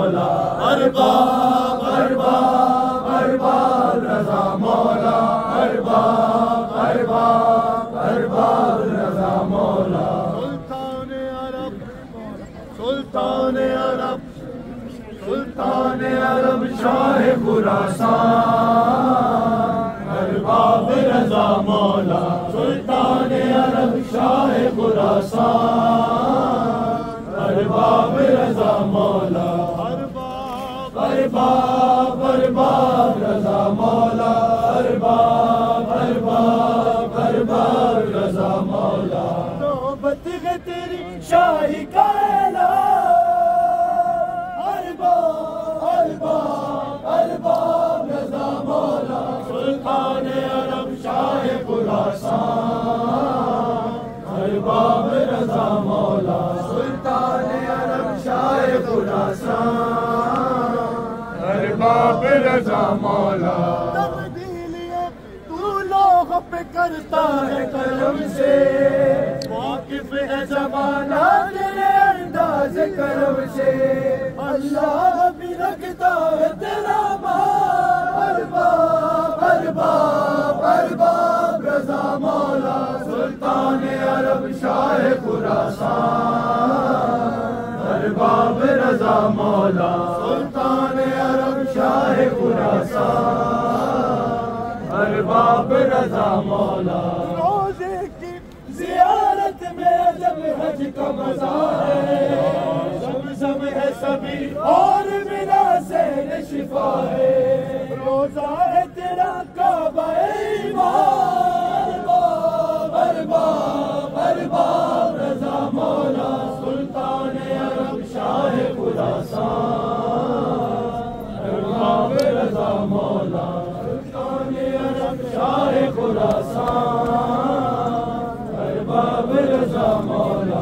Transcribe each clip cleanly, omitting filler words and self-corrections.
مولا ارباب ارباب ارباب رضا مولا ارباب ارباب ارباب رضا مولا سلطان عرب سلطان عرب سلطان عرب شاہ خراسان ارباب رضا مولا سلطان عرب شاہ خراسان ارباب رضا مولا ارباب ارباب ارباب رضا مولا ارباب ارباب ارباب رضا مولا نوبت ہے تیری شاہی کا ارباب رضا مولا سلطان عرب شاہ خراسان ارباب رضا مولا سلطان عرب شاہ خراسان ارباب رضا مولا تبدیلیاں تو لوگ پہ کرتا ہے کرم سے واقف ہے زمانہ تیرے انداز کرم سے اللہ بھی رکھتا ہے تیرا مان ارباب ارباب ارباب رضا مولا سلطان عرب شاہ خراسان ارباب رضا مولا سلطان عرب شاہ خراسان ارباب رضا مولا روزے کی زیارت میں جب حج کا مزہ ہے زمزم ہے سبھی اور بنا سے شفا ہے روزہ ہے تیرا کعبہ ایمان ارباب ارباب رضا مولا سلطان عرب شاہ خراسان ارباب رضا مولا سلطان عرب شاہ خراسان ارباب رضا مولا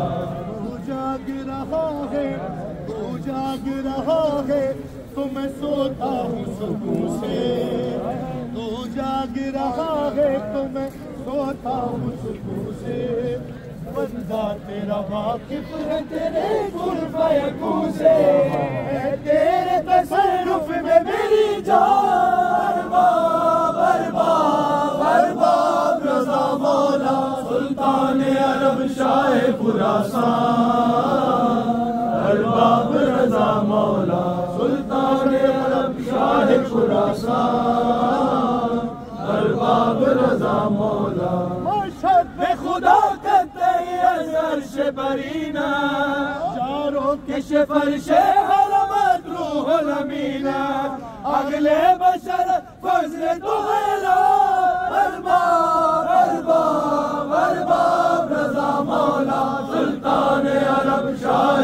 تو جاگ رہا ہے تو میں سوتا ہوں سکون سے تو جاگ رہا ہے تو میں سوتا ہوں سکون سے بندہ تیرا واقف ہے تیرے کن فیکون سے تیرے تصرف میں میری جان ارباب ارباب ارباب رضا مولا سلطان عرب شاہ خراسان ارباب رضا مولا سلطان عرب شاہ خراسان ارباب رضا مولا مشہد پہ خدا کرتے از عرش برینا چاروں کش فرش حرمت روح الامینہ اگلے بشر فضل تو غیرہ ارباب ارباب ارباب رضا مولا سلطان عرب شاہ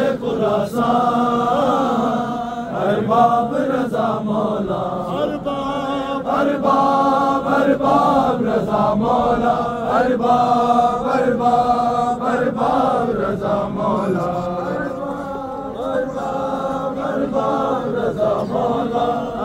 خراسان ارباب رضا مولا ارباب ارباب ارباب رضا مولا ارباب ارباب ارباب رضا مولا ارباب ارباب رضا مولا